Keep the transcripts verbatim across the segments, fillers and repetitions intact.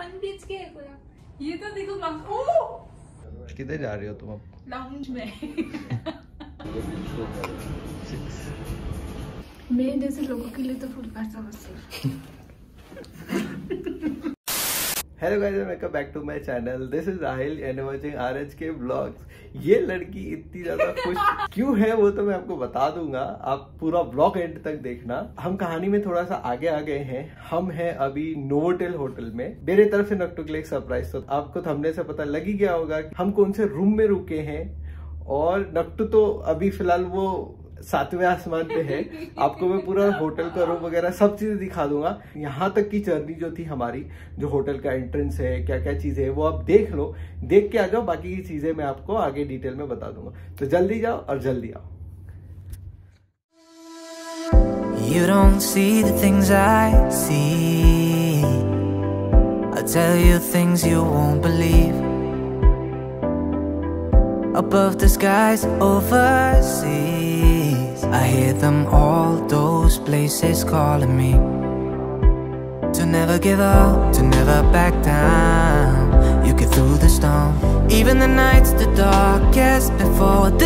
One बीच के है पूरा। ये तो देखो ओ किधर जा रही हो तुम अब? लाउंज में। मैं जैसे लोगों के लिए तो फुल पैसा वसूल। Hello guys, welcome back to my channel. This is Rahil and watching RH के ब्लॉग्स। ये लड़की इतनी ज्यादा खुश क्यों है वो तो मैं आपको बता दूंगा, आप पूरा ब्लॉग एंड तक देखना। हम कहानी में थोड़ा सा आगे आ गए हैं। हम हैं अभी नोवोटेल होटल में। मेरे तरफ से नक्टू के लिए एक सरप्राइज, तो आपको थंबनेल से पता लग ही गया होगा कि हम कौन से रूम में रुके हैं। और नक्टू तो अभी फिलहाल वो सातवें आसमान पे है। आपको मैं पूरा होटल का रूम वगैरह सब चीजें दिखा दूंगा। यहाँ तक की जर्नी जो थी हमारी, जो होटल का एंट्रेंस है, क्या क्या चीजें है, वो आप देख लो। देख के आ जाओ, बाकी की चीजें मैं आपको आगे डिटेल में बता दूंगा। तो जल्दी जाओ और जल्दी आओ। You don't see the things I see. I tell you things you won't believe. Above the skies overseas, I hear them all, those places calling me to never give up, to never back down. You get through the storm, even the nights the darkest before the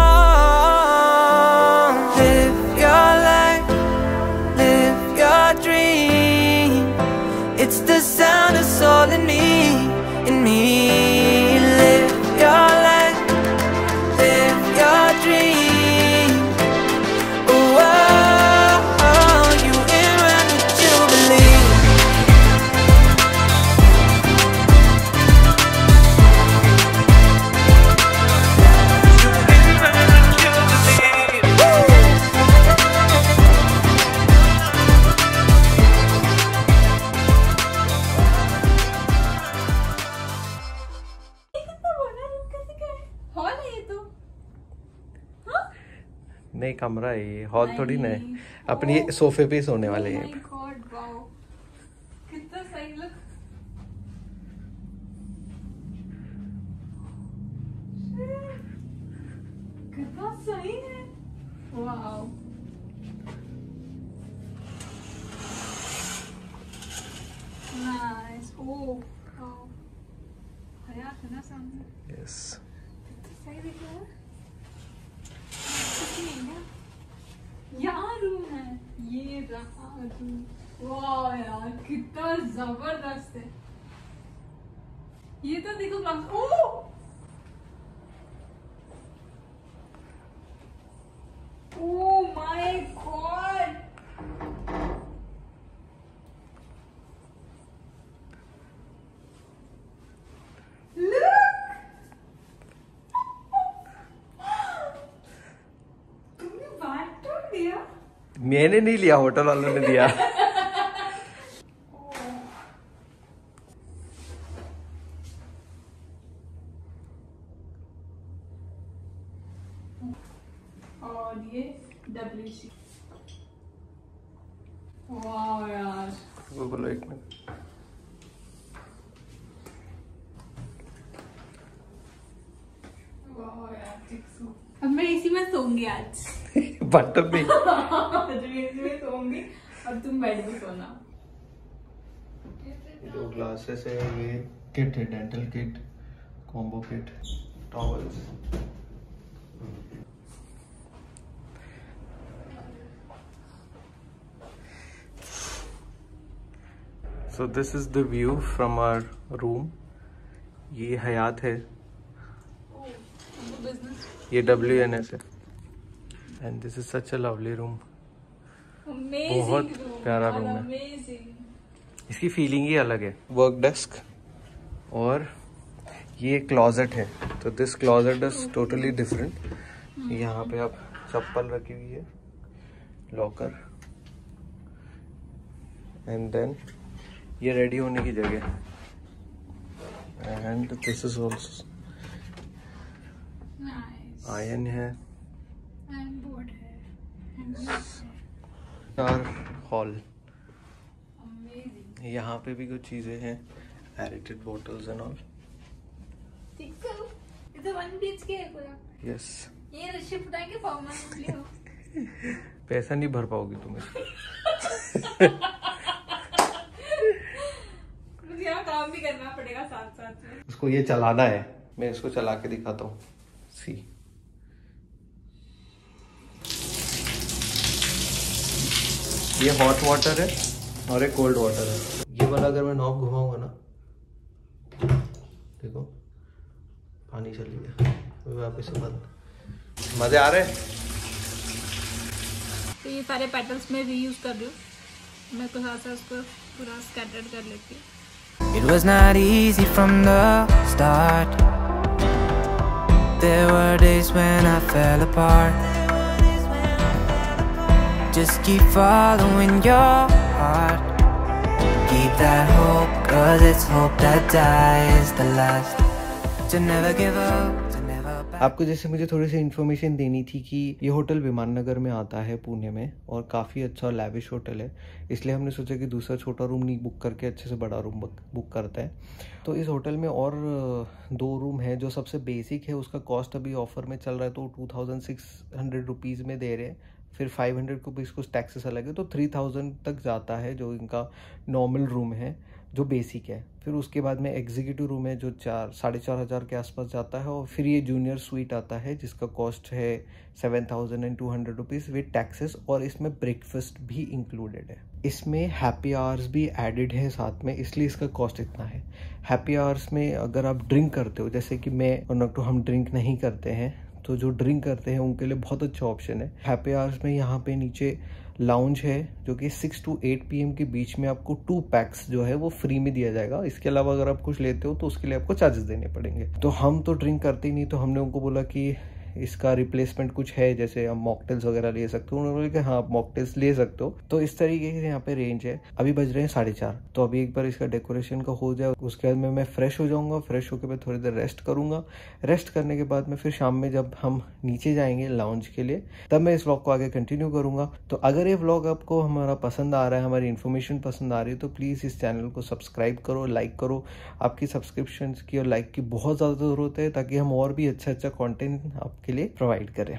dawn. Live your life, live your dream. It's the sound of soul in me, in me. Live your life, live your dream. Oh, oh, oh, you in when you believe. You in when you believe. Woo! नहीं, कमरा है ये, hall थोड़ी ना है। अपनी सोफे पे सोने वाले हैं। कितना सही लुक। कितना सही है। Wow, nice. ओ हयात है ना सामने। यस, कितना सही दिख रहा है। यहाँ रूम है, ये रहा रूम। वाह यार, कितना जबरदस्त है। ये तो देखो ओ ओह माय गॉड। मैंने नहीं लिया, होटल वालों ने दिया। और ये डब्ल्यूसी। वाह यार, वो बोलो एक मिनट। वाह यार, अब मैं इसी में सोऊंगी आज। बटन में इसी में सोऊंगी और तुम बेड में सोना। जो ग्लासेस है, ये किट है, dental kit, combo kit, towels. So this is the view from our room. ये हयात है, ये डब्ल्यू एन एस है। And this is such a lovely room. बहुत प्यारा रूम है। इसकी फीलिंग ही अलग है। वर्क डेस्क और ये क्लोजेट है, तो this closet is totally different. यहाँ पे आप चप्पल रखी हुई है, लॉकर, एंड देन ये रेडी होने की जगह। And this is also iron है, बोर्ड है, हॉल। यहाँ पे भी कुछ चीजें हैं, एडिटेड बोटल्स एंड ऑल। इधर वन बीच के है पूरा। यस, ये ऋषि फुटाई के परमानेंटली हो। पैसा नहीं भर पाओगी तुम्हें। मुझे यहाँ काम काम भी करना पड़ेगा साथ साथ में। उसको ये चलाना है, मैं इसको चला के दिखाता हूँ। सी ये हॉट वाटर है और एक कोल्ड वाटर है। ये वाला अगर मैं नॉब घुमाऊंगा ना, देखो पानी चल गया, वापस से बंद। मजे आ रहे हैं। तो ये सारे पेटल्स में रीयूज कर रही हूँ, मैं कुछ ऐसा उसको पूरा स्कैटर्ड कर लेती हूँ। It was not easy from the start. There were days when I fell apart. Just keep following your heart. Keep that hope, cause it's hope that dies the last. To never give up, to never back. आपको जैसे मुझे थोड़ी सी information देनी थी कि ये hotel विमान नगर में आता है पुणे में, और काफ़ी अच्छा और लैविश होटल है, इसलिए हमने सोचा कि दूसरा छोटा रूम नहीं बुक करके अच्छे से बड़ा रूम बुक करते हैं। तो इस होटल में और दो रूम है। जो सबसे बेसिक है उसका कॉस्ट अभी ऑफर में चल रहा है, तो two thousand six hundred rupees में दे रहे हैं। फिर फाइव हंड्रेड रुपीज़ कुछ टैक्सेस अलग है, तो थ्री थाउजेंड तक जाता है जो इनका नॉर्मल रूम है जो बेसिक है। फिर उसके बाद में एग्जीक्यूटिव रूम है जो चार साढ़े चार हज़ार के आसपास जाता है, और फिर ये जूनियर स्वीट आता है जिसका कॉस्ट है seven thousand and two hundred rupees with taxes, और इसमें ब्रेकफास्ट भी इंक्लूडेड है। इसमें हैप्पी आवर्स भी एडिड है साथ में, इसलिए इसका कॉस्ट इतना है। हैप्पी आवर्स में अगर आप ड्रिंक करते हो, जैसे कि मैं और नक्टू हम ड्रिंक नहीं करते हैं, तो जो ड्रिंक करते हैं उनके लिए बहुत अच्छा ऑप्शन है। हैप्पी आवर्स में यहाँ पे नीचे लाउंज है जो कि six two eight P M के बीच में आपको टू पैक्स जो है वो फ्री में दिया जाएगा। इसके अलावा अगर आप कुछ लेते हो तो उसके लिए आपको चार्जेस देने पड़ेंगे। तो हम तो ड्रिंक करते ही नहीं, तो हमने उनको बोला कि इसका रिप्लेसमेंट कुछ है, जैसे हम मॉकटेल्स वगैरह ले सकते हो। उन्होंने बोला कि हाँ आप मॉकटेल्स ले सकते हो। तो इस तरीके से यहाँ पे रेंज है। अभी बज रहे हैं साढ़े चार, तो अभी एक बार इसका डेकोरेशन का हो जाए, उसके बाद में मैं फ्रेश हो जाऊंगा। फ्रेश होकर मैं थोड़ी देर रेस्ट करूंगा। रेस्ट करने के बाद में फिर शाम में जब हम नीचे जाएंगे लाउंज के लिए, तब मैं इस व्लॉग को आगे कंटिन्यू करूंगा। तो अगर ये व्लॉग आपको हमारा पसंद आ रहा है, हमारी इन्फॉर्मेशन पसंद आ रही है, तो प्लीज़ इस चैनल को सब्सक्राइब करो, लाइक करो। आपकी सब्सक्रिप्शन की और लाइक की बहुत ज़्यादा ज़रूरत है, ताकि हम और भी अच्छा अच्छा कॉन्टेंट आपके लिए प्रोवाइड करें।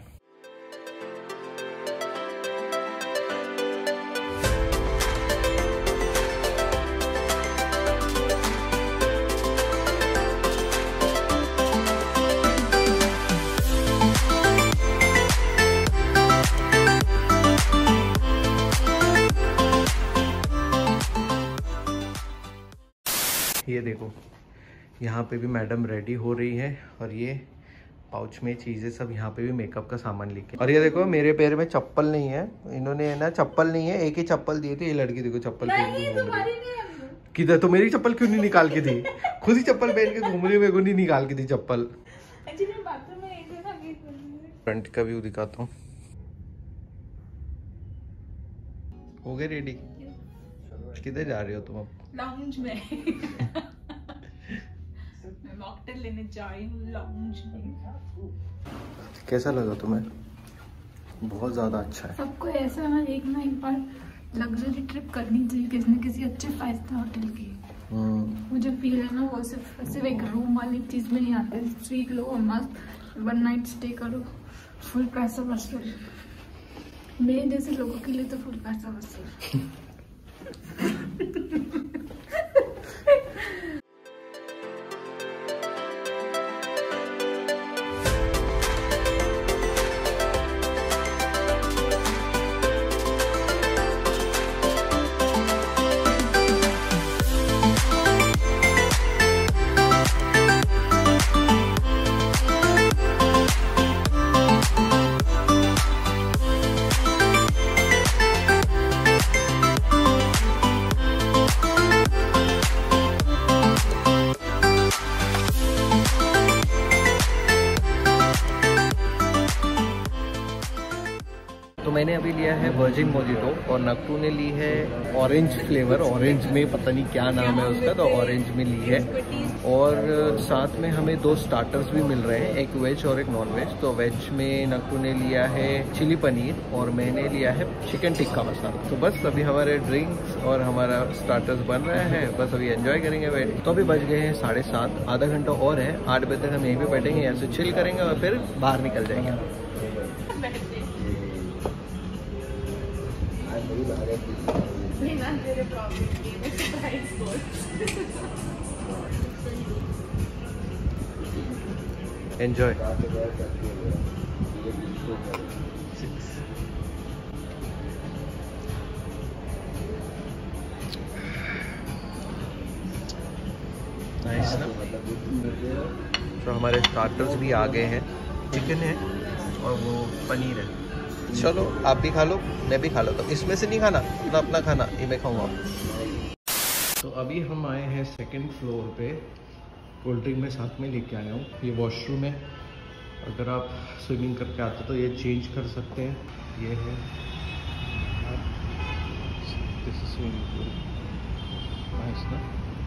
ये देखो यहाँ पे भी मैडम रेडी हो रही है, और ये पाउच में चीज़ें सब, यहाँ पे भी मेकअप का सामान लेके। और ये देखो मेरे पैर में चप्पल नहीं है, इन्होंने है ना चप्पल नहीं है, एक ही चप्पल दिए थे। ये लड़की देखो चप्पल पहन के घूम रही है। किधर? तो मेरी चप्पल क्यों नहीं निकाल के दी? खुद ही चप्पल पहन के घूम रही है, मेरे को नहीं निकाल के दी चप्पल। फ्रंट का व्यू दिखाता हूँ। हो गए रेडी? किधर जा रही हो तुम अब? लाउंज में मैं मॉकटेल लेने जा रही हूँ लाउंज में। कैसा लगा तुम्हें? बहुत ज्यादा अच्छा है। सबको ऐसा ना एक ना एक बार लग्जरी ट्रिप करनी चाहिए किसी न किसी अच्छे फाइव स्टार होटल की। मुझे फील है ना वो सिर्फ सिर्फ एक रूम वाली चीज में नहीं आते। स्वीट लो और मस्त वन नाइट स्टे करो, फुल पैसा वसूल। मेरे जैसे लोगों के लिए तो फुल पैसा वसूल। तो मैंने अभी लिया है वर्जिन मोजिटो, और नक्टू ने ली है ऑरेंज फ्लेवर। ऑरेंज में पता नहीं क्या नाम है उसका, तो ऑरेंज में ली है। और साथ में हमें दो स्टार्टर्स भी मिल रहे हैं, एक वेज और एक नॉन वेज। तो वेज में नक्टू ने लिया है चिली पनीर और मैंने लिया है चिकन टिक्का मसाला। तो बस अभी हमारे ड्रिंक्स और हमारा स्टार्टर्स बन रहा है, बस अभी एंजॉय करेंगे बैठ। तो अभी बज गए हैं साढ़े सात, आधा घंटा और है। आठ बजे तक हम यहीं पे बैठेंगे, यहाँ से चिल करेंगे और फिर बाहर निकल जाएंगे। एंजॉय। नाइस ना। तो हमारे स्टार्टर्स भी आ गए हैं, चिकन है और वो पनीर है। चलो आप भी खा लो, मैं भी खा लो। तो इसमें से नहीं खाना, अपना अपना खाना, ये मैं खाऊंगा। तो अभी हम आए हैं सेकंड फ्लोर पे, कोल्ड ड्रिंक में साथ में लेके आया हूँ। ये वॉशरूम है, अगर आप स्विमिंग करके आते तो ये चेंज कर सकते हैं। ये है this is swimming pool, nice ना।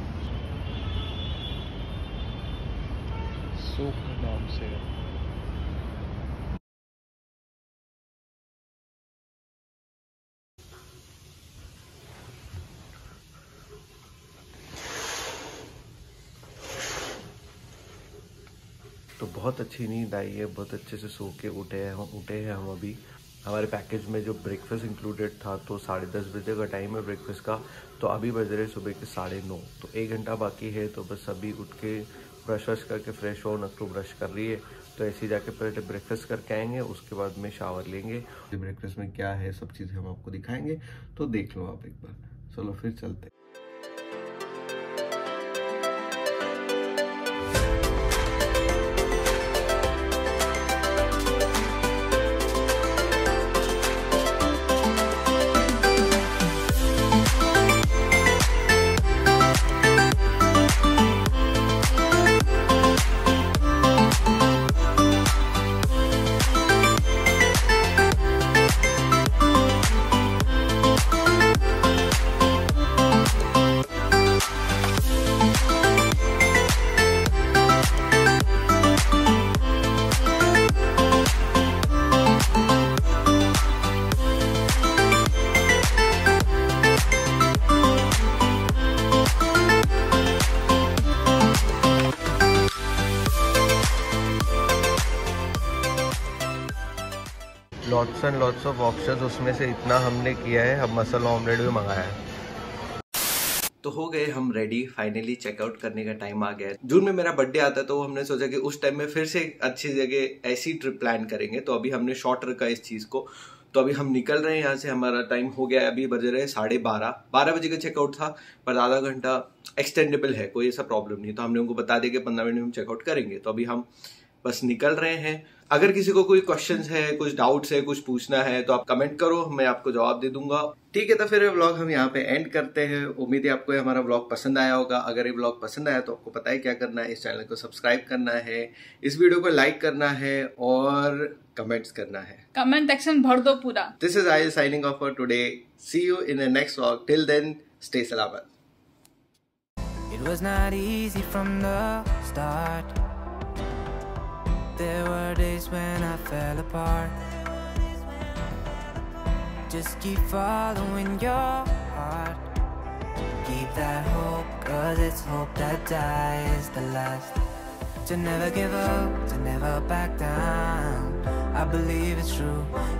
सोक का नाम से है। तो बहुत अच्छी नींद आई है, बहुत अच्छे से सो के उठे हैं हम उठे हैं हम अभी। हमारे पैकेज में जो ब्रेकफास्ट इंक्लूडेड था तो साढ़े दस बजे का टाइम है ब्रेकफास्ट का। तो अभी बज रहे सुबह के साढ़े नौ, तो एक घंटा बाकी है। तो बस अभी उठ के ब्रश वश करके फ्रेश हो, नक्सू ब्रश कर रही है, तो ऐसे जाके पहले ब्रेकफास्ट करके आएंगे, उसके बाद में शावर लेंगे। ब्रेकफास्ट में क्या है सब चीज़ें हम आपको दिखाएंगे, तो देख लो आप एक बार। चलो फिर चलते। Lots and lots of options, उसमें से इतना हमने किया है। अब मसाला ऑमलेट भी मंगाया है। तो हो गए हम रेडी, फाइनली चेकआउट करने का टाइम आ गया है। जून में मेरा बर्थडे आता है, तो हमने सोचा कि उस टाइम में फिर से अच्छी जगह ऐसी ट्रिप प्लान करेंगे। तो अभी हमने शॉर्ट रखा इस चीज़ को। तो अभी हम निकल रहे हैं यहाँ से, हमारा टाइम हो गया है, अभी बज रहे हैं साढ़े बारह बारह बजे का चेकआउट था, पर आधा घंटा एक्सटेंडेबल है, कोई ऐसा प्रॉब्लम नहीं। तो हमने उनको बता दिया कि पंद्रह मिनट में हम चेकआउट करेंगे। तो अभी हम बस निकल रहे हैं। अगर किसी को कोई क्वेश्चंस है, कुछ डाउट्स है, कुछ पूछना है, तो आप कमेंट करो, मैं आपको जवाब दे दूंगा। ठीक है, तो फिर ये व्लॉग हम यहाँ पे एंड करते हैं। उम्मीद है आपको हमारा व्लॉग पसंद आया होगा। अगर ये व्लॉग पसंद आया तो आपको पता है क्या करना है, इस चैनल को सब्सक्राइब करना है, इस वीडियो को लाइक करना है और कमेंट्स करना है। कमेंट सेक्शन भर दो पूरा। This is Aahil signing off for today. See you in the next vlog. Till then stay सलामत। It was not easy from the start. There were days when I fell apart. Just keep following your heart. Keep that hope, 'cause it's hope that dies the last. To never give up, to never back down. I believe it's true.